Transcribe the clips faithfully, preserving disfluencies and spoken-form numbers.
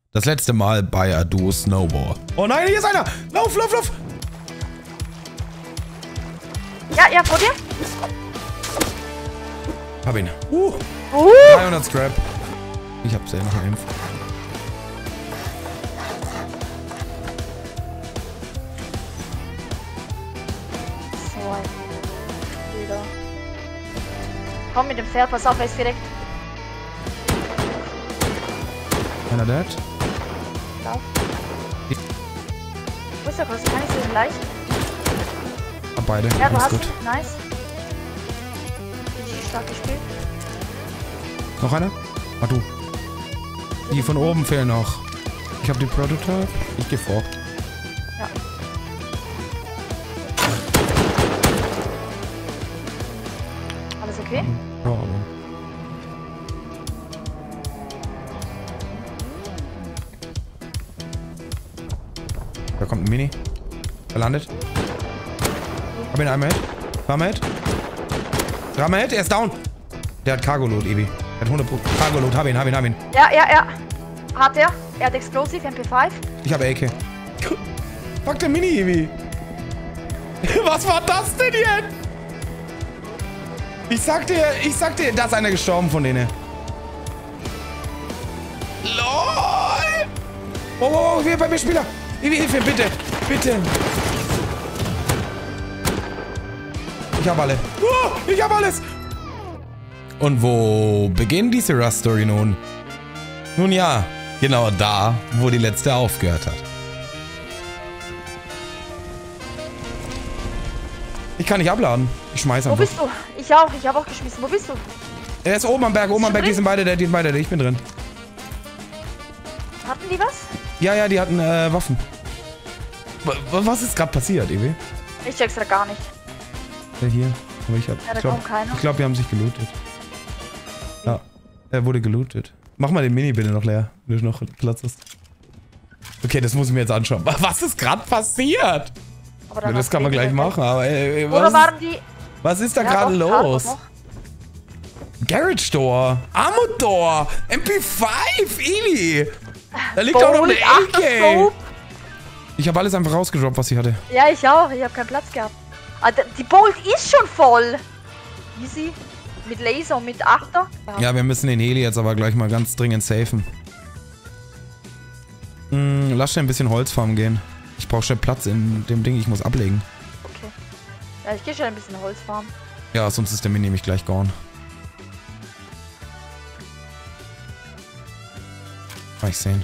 Das letzte Mal bei A Duo Snowball. Oh nein, hier ist einer! Lauf, lauf, lauf! Ja, ja, vor dir. Hab ihn. Uh, Uh. dreihundert Scrap. Ich hab's ja noch eine Info. So ein Bruder. Komm mit dem Pferd, pass auf, er ist direkt. Einer dead? Lauf. Wo ist der Kost? Kann ich so leicht? Hab beide. Ja, du Alles hast gut. ihn. Nice. Richtig stark gespielt. Noch einer? Ah, du. Die von oben fehlen noch. Ich hab die Prototype. Ich geh vor. Ja. Alles okay? Ja, aber. Da kommt ein Mini. Er landet. Hab ihn einmal Hit. Zweimal Hit. Dreimal Hit. Er ist down. Der hat Cargo-Load, Ebi. Er hat hundert Prozent Cargo-Load. Hab ihn, hab ihn, hab ihn. Ja, ja, ja. Hat er. Er hat Explosive, M P fünf. Ich habe A K. Fuck der Mini, Ebi. Was war das denn jetzt? Ich sag dir, ich sag dir, da ist einer gestorben von denen. LOL! Oh, oh, oh, wir bei mir Spieler. Ebi, hilf mir, bitte. Bitte. Ich hab alle. Oh, ich hab alles. Und wo beginnt diese Rust-Story nun? Nun ja, genau da, wo die letzte aufgehört hat. Ich kann nicht abladen. Ich schmeiß Wo einfach. bist du? Ich auch, ich habe auch geschmissen. Wo bist du? Er ist oben am Berg, oben am Berg, die sind beide da, die sind beide da. Ich bin drin. Hatten die was? Ja, ja, die hatten äh, Waffen. W was ist gerade passiert, Ewi? Ich check's da gar nicht. Ja, hier. Aber ich hab, Ja, da ich glaub, kommt keiner. ich glaube, die haben sich gelootet. Ja, er wurde gelootet. Mach mal den Mini bitte noch leer, wenn du noch Platz hast. Okay, das muss ich mir jetzt anschauen. Was ist gerade passiert? Aber Ja, dann das hast kann man du gleich die- machen, aber ey, ey, Oder was, waren die... was ist da Ja, gerade doch, klar, los? doch, doch. Garage Door, Ammo Door, M P fünf, Eli. Da liegt auch noch eine Bolt, A ach, K. so. Ich habe alles einfach rausgedroppt, was ich hatte. Ja, ich auch. Ich habe keinen Platz gehabt. Ah, d- die Bolt ist schon voll. Easy. Mit Laser und mit Achter. Ja, wir müssen den Heli jetzt aber gleich mal ganz dringend safen. Hm, lass schnell ein bisschen Holzfarmen gehen. Ich brauche schnell Platz in dem Ding, ich muss ablegen. Okay. Ja, ich gehe schon ein bisschen Holz farmen. Ja, sonst ist der Mini nämlich gleich gone. Kann ich sehen.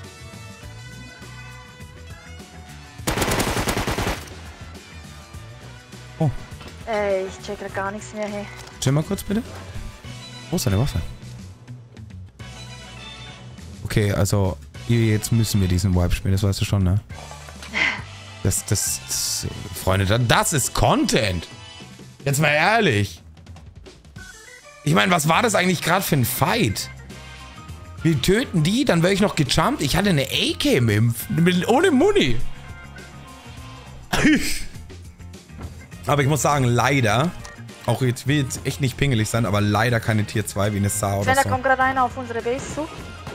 Oh, Ey, ich check da gar nichts mehr, hey. chill mal kurz bitte. Wo ist deine Waffe? Okay, also jetzt müssen wir diesen Wipe spielen, das weißt du schon, ne? Das, das, das Freunde, das ist Content. Jetzt mal ehrlich. Ich meine, was war das eigentlich gerade für ein Fight? Wir töten die, dann wäre ich noch gejumpt. Ich hatte eine A K mit, ohne Muni. Aber ich muss sagen, leider, auch jetzt will jetzt echt nicht pingelig sein, aber leider keine Tier zwei wie eine Sa oder Sven, da so. kommt gerade einer auf unsere Base zu.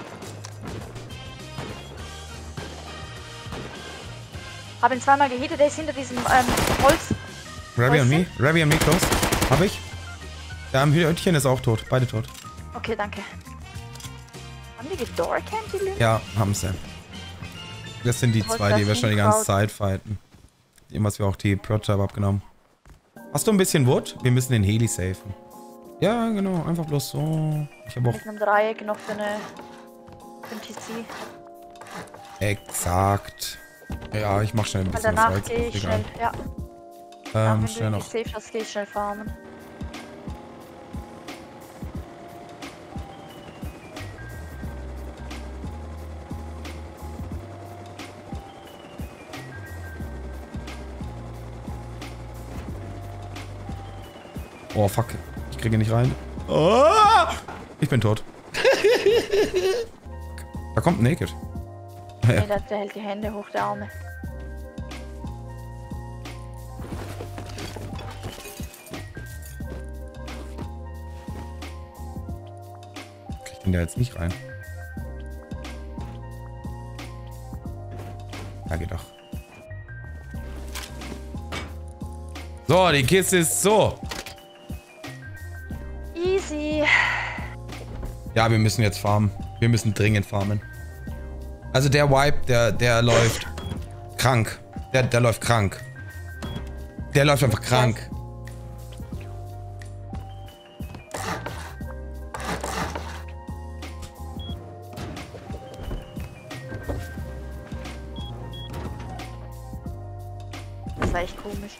Hab ihn zweimal gehittet, der ist hinter diesem ähm, Holz. Ravi und Häuschen. me, Ravi und me close. Hab ich. Ja, am Hütchen ist auch tot, beide tot. Okay, danke. Haben die gedoorcampt, die Lügen? Ja, haben sie. Das sind die Was zwei, das die wir für schon ein die ganze Crowd? Zeit fighten. Dem, was wir auch die Prototype abgenommen. Hast du ein bisschen Wood? Wir müssen den Heli safen. Ja, genau. Einfach bloß so. Ich habe auch... Mit einem Dreieck noch für eine... für ein T C. Exakt. Ja, ich mach schnell ein Und bisschen danach was Holz. gehe ich Egal. schnell, ja. Ähm, Wenn schnell du noch. die safe hast, gehe ich schnell farmen. Oh, fuck. Ich kriege nicht rein. Oh, ich bin tot. Da kommt ein Naked. Ja. Nee, der, der hält die Hände hoch, der Arme. Krieg ich den da jetzt nicht rein? Ja, geht doch. So, die Kiste ist so. Easy. Ja, wir müssen jetzt farmen. Wir müssen dringend farmen. Also der Wipe, der, der läuft krank. Der, der läuft krank. Der läuft einfach krank. Das war echt komisch.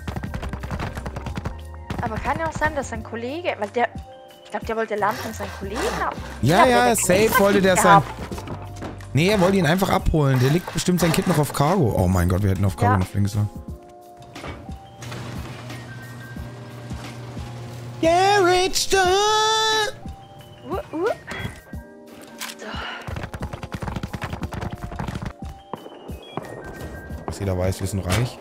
Aber kann ja auch sein, dass sein Kollege, weil der, ich glaube, der wollte Land von seinen Kollegen ab. Ja, ja, safe wollte der sein. Nee, er wollte ihn einfach abholen. Der liegt bestimmt sein Kind noch auf Cargo. Oh mein Gott, wir hätten auf Cargo Ja. noch fliegen sollen. Garage Door! Uh, uh. Dass jeder weiß, wir sind reich.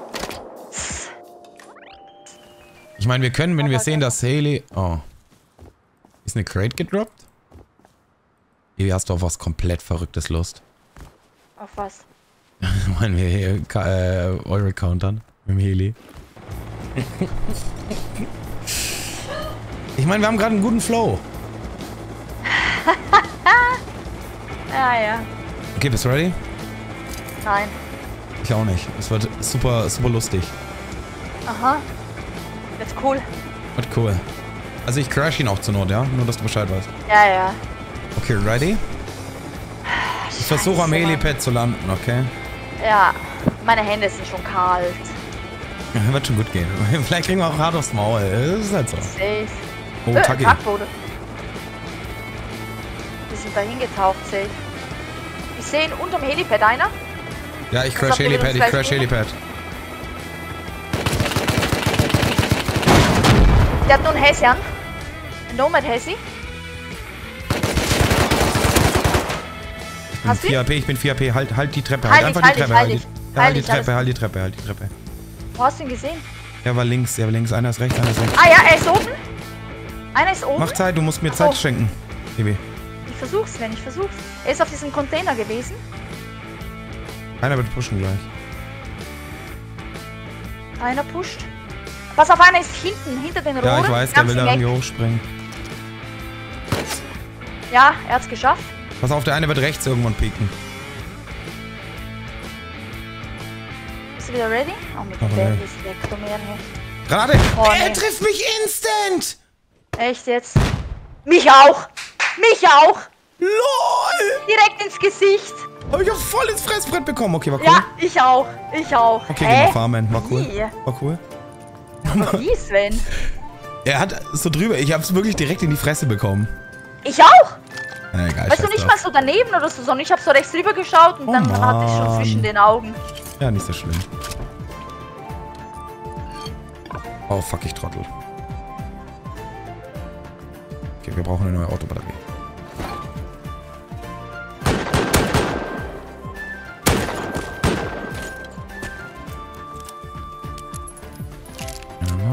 Ich meine, wir können, wenn wir sehen, dass Haley... Oh. Ist eine Crate gedroppt? Hier hast du auf was komplett Verrücktes Lust. Auf was? Meinen wir hier äh, eure countern mit dem Heli. Ich meine, wir haben gerade einen guten Flow. Ja, ja. Okay, bist du ready? Nein. Ich auch nicht. Es wird super, super lustig. Aha. Jetzt cool. Wird cool. Also ich crash ihn auch zur Not, ja? Nur, dass du Bescheid weißt. Ja, ja. Okay, ready? Ich versuche am Helipad zu landen, okay? Ja, meine Hände sind schon kalt. Ja, wird schon gut gehen. Vielleicht kriegen wir auch hart aufs Maul. Das ist halt so. Safe. Oh, äh, Taki. Kackboden. Wir sind da hingetaucht, safe. Ich sehe ihn unterm Helipad einer. Ja, ich crash Helipad, ich crash Helipad. Der hat nur einen Hessian. Ein Nomad Hessi. Ich bin Hast du ihn? vier A P, ich bin vier A P. Halt, halt die Treppe, Halt halt dich, einfach die halt Treppe. dich, Halt die, halt ja, dich, halt die halt Treppe, dich, halt die Treppe, halt die Treppe. Wo hast du ihn gesehen? Der war links, der war links. Einer ist rechts, einer ist rechts. Ah ja, er ist oben. Einer ist oben. Mach Zeit, du musst mir Ach Zeit so. schenken. Baby. Ich versuch's, wenn ich versuch's. Er ist auf diesem Container gewesen. Einer wird pushen gleich. Einer pusht. Pass auf, einer ist hinten, hinter den Rohren. Ja, ich weiß, der ganz will da weg. irgendwie hochspringen. Ja, er hat's geschafft. Pass auf, der eine wird rechts irgendwann pieken. Bist du wieder ready? Oh, mit Oh, der nee. ist weg, du Meere. Gerade! Oh, er nee. trifft mich instant! Echt jetzt? Mich auch! Mich auch! LOL! Direkt ins Gesicht! Hab ich auch voll ins Fressbrett bekommen. Okay, war cool. Ja, ich auch. Ich auch. Okay, Hä? gehen wir farmen. War cool. Wie? War cool. Wie, Sven? Er hat so drüber, ich hab's wirklich direkt in die Fresse bekommen. Ich auch! Na, egal, Weißt du, scheiß nicht drauf. mal so daneben oder so, sondern ich hab so rechts rüber geschaut und Oh, dann hatte ich schon Mann. zwischen den Augen. Ja, nicht so schlimm. Oh, fuck, ich Trottel. Okay, wir brauchen eine neue Autobatterie. Ja.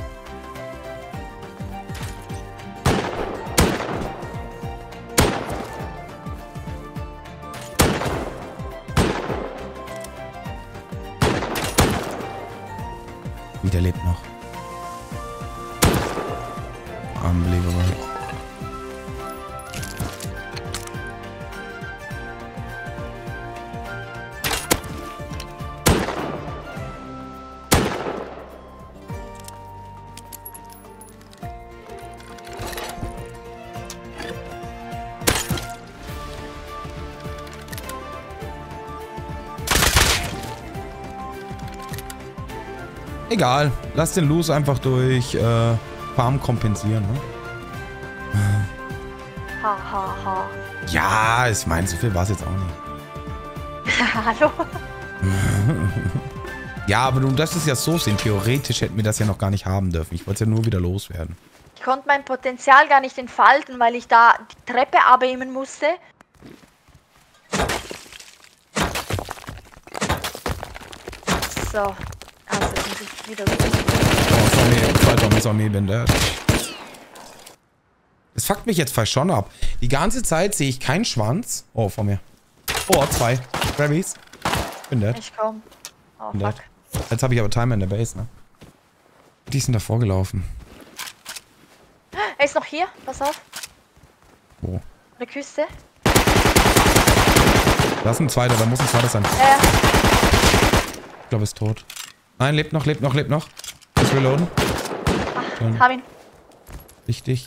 Wie, der lebt noch. Unbelievable. Egal, lass den Loose einfach durch äh, Farm kompensieren, ne? Ha, ha, ha. Ja, ich meine, so viel war es jetzt auch nicht. Hallo? Ja, aber du darfst es ja so sehen. Theoretisch hätten wir das ja noch gar nicht haben dürfen. Ich wollte es ja nur wieder loswerden. Ich konnte mein Potenzial gar nicht entfalten, weil ich da die Treppe abaimen musste. So. Also, jetzt muss ich wieder... Oh, Zombie, zwei Zombies on me, bin dead. Das fuckt mich jetzt fast schon ab. Die ganze Zeit sehe ich keinen Schwanz. Oh, vor mir. Oh, zwei. Grabbies. Bin dead. Ich komm. Oh, Bin fuck. dead. Jetzt habe ich aber Timer in der Base, ne? Die sind davor gelaufen. Er ist noch hier. Pass auf. Wo? An der Küste. Da ist ein zweiter, da muss ein zweiter sein. Äh, Ich glaube, er ist tot. Nein, lebt noch, lebt noch, lebt noch. Muss reloaden. ach, hab ihn. Richtig.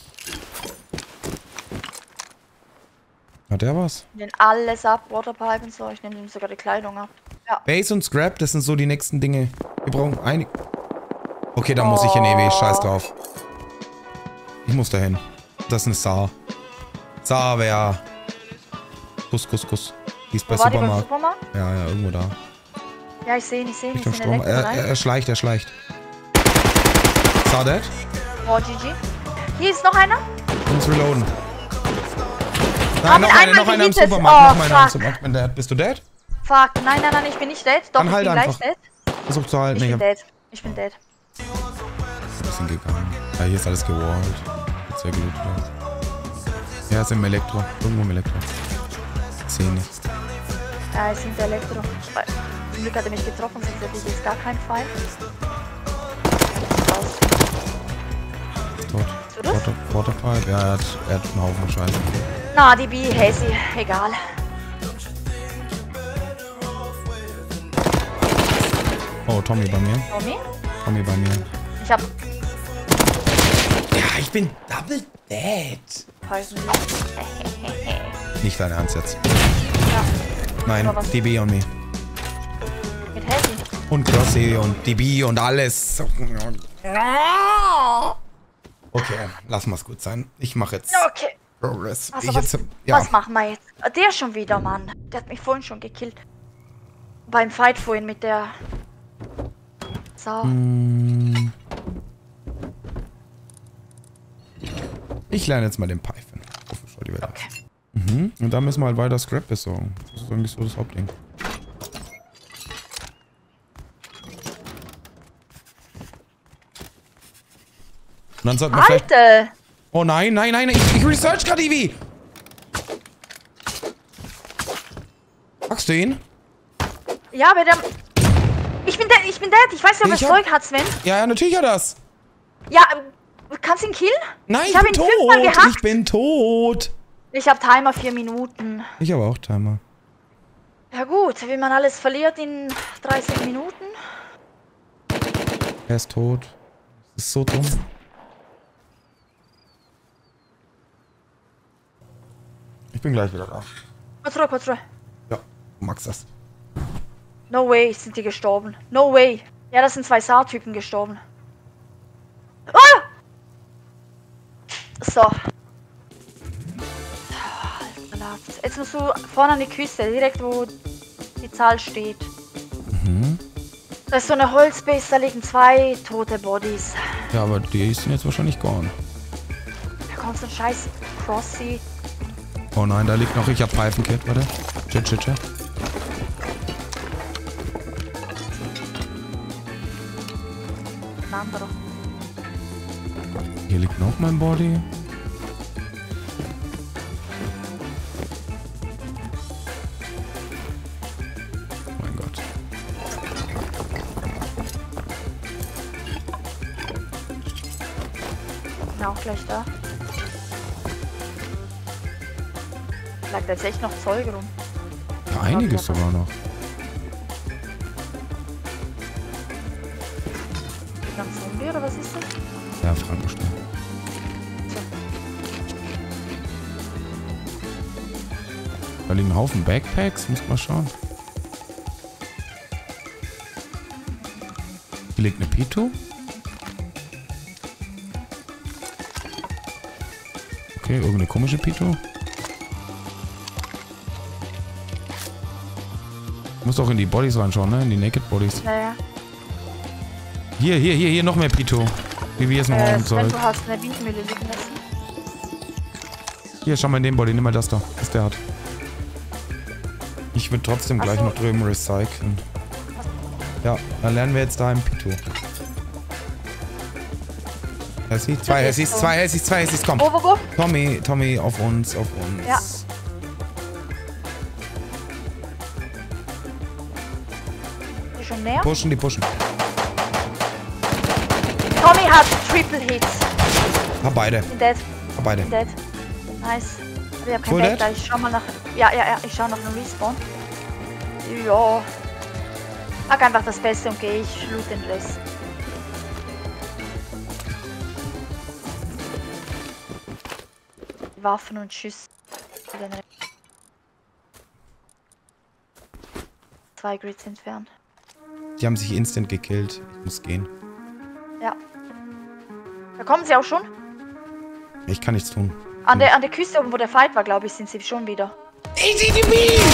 Hat der was? Ich nehm alles ab. Waterpipe und so. Ich nehme ihm sogar die Kleidung ab. Ja. Base und Scrap, das sind so die nächsten Dinge. Wir brauchen einig. Okay, dann muss ich in E W. Scheiß drauf. Ich muss dahin. Das ist eine Saar. Saar wäre. Kuss, Kuss, Kuss. Die ist bei Wo war die beim Supermarkt. Supermarkt? Ja, ja, irgendwo da. Ja, ich sehe ihn, ich sehe ihn. Ich Richtung sehe ihn Strom. Er, er, er schleicht, er schleicht. Saar dead? Oh, G G. Hier ist noch einer. Ich muss reloaden. Hab Nein, noch ihn einer, einmal noch einer im gehittet. Supermarkt. Oh, noch einer im fuck. Supermarkt. Bin dead. Bist du dead? Fuck. Nein, nein, nein, ich bin nicht dead. Doch, Dann ich halt bin einfach. gleich dead. Versuch zu halten. Ich Ich bin hab dead. Ich bin dead. ein bisschen gegangen. Ja, hier ist alles gewallt. Geht sehr gut. Ja, ja ist im Elektro. Irgendwo im Elektro. Ich seh nichts. Ja, es sind Elektro. Weil, zum Glück hat er mich getroffen, sonst hätte ich jetzt gar keinen Feind. Raus. Tot. du das? Water, Waterpipe? Ja, er hat, er hat einen Haufen Scheiße. Na, die B, Hazy. Egal. Oh, Tommy bei mir. Tommy? Tommy bei mir. Ich hab... Ja, ich bin double dead. Nicht dein Ernst jetzt. Ja. Nein, Aber was? D B und me. Mit Hazy. Und Crossy und D B und alles. Okay, lass mal's gut sein. Ich mache jetzt Ja, okay. Progress. Also ich was, jetzt, ja. was machen wir jetzt? Der schon wieder, Mann. Der hat mich vorhin schon gekillt. Beim Fight vorhin mit der... Sau. Hm. Ich lerne jetzt mal den Python. Okay. Mhm. Und dann müssen wir halt weiter Scrap besorgen. Das ist eigentlich so das Hauptding. Und dann sollten wir vielleicht... Alter! Oh nein, nein, nein, ich, ich research gerade Eevee. Magst du ihn? Ja, aber der... Ich bin dead, ich bin dead. Ich weiß ja, was Ich hab- Zeug hat, Sven. Ja, ja, natürlich hat das. Ja, ähm, kannst du ihn killen? Nein, ich, Ich hab bin ihn fünfmal tot. gehackt. Ich bin tot. Ich hab Timer vier Minuten. Ich habe auch Timer. Ja gut, wie man alles verliert in dreißig Minuten. Er ist tot. Das ist so dumm. Ich bin gleich wieder da. Control, Control. Ja, du magst das. No way, sind die gestorben. No way. Ja, das sind zwei Saar-Typen gestorben. Ah! So. Jetzt musst du vorne an die Küste, direkt wo die Zahl steht. Mhm. Da ist so eine Holzbase, da liegen zwei tote Bodies. Ja, aber die sind jetzt wahrscheinlich gone. Da kommt so ein scheiß Crossy. Oh nein, da liegt noch. Ich hab Pfeifenkit, warte. Shit, shit, shit. Ein anderer. Hier liegt noch mein Body. Oh mein Gott. Bin auch gleich da. Lag da jetzt echt noch Zeug rum. Ja, einiges sogar noch. Dann Zombie oder was ist das? Ja, Frankenstein. So. Da liegen ein Haufen Backpacks. Muss mal schauen. Hier liegt eine Pito. Okay, irgendeine komische Pito. Du musst auch in die Bodies reinschauen, ne? In die Naked Bodies. Naja. Hier, hier, hier, hier noch mehr Pito. Wie wir jetzt noch Äh, ein Sven, Zeug. du hast eine Windmühle liegen lassen. Hier, schau mal in den Body. Nimm mal das da, was der hat. Ich würde trotzdem Ach gleich so. noch drüben recyceln. Ja, dann lernen wir jetzt da im Pito. Hessi, zwei Das ist Hessis, so. zwei Hessis, zwei Hessis, komm. Wo, wo, wo? Tommy, Tommy, auf uns, auf uns. Ja. die schon näher? Pushen, die pushen. Tommy hat Triple Hits. Hab beide. Bin dead. Hab beide. Bin dead. Nice. Aber ich hab kein Full Dead, dead? ich schau mal nach... Ja, ja, ja, ich schau nach einem Respawn. Ja. Sag einfach das Beste und geh, ich loot den Rest. Waffen und Schüsse. Zwei Grids entfernt. Die haben sich instant gekillt. Ich muss gehen. Ja. Da kommen sie auch schon. Ich kann nichts tun. An der, an der Küste oben, wo der Fight war, glaube ich, sind sie schon wieder. A T T B!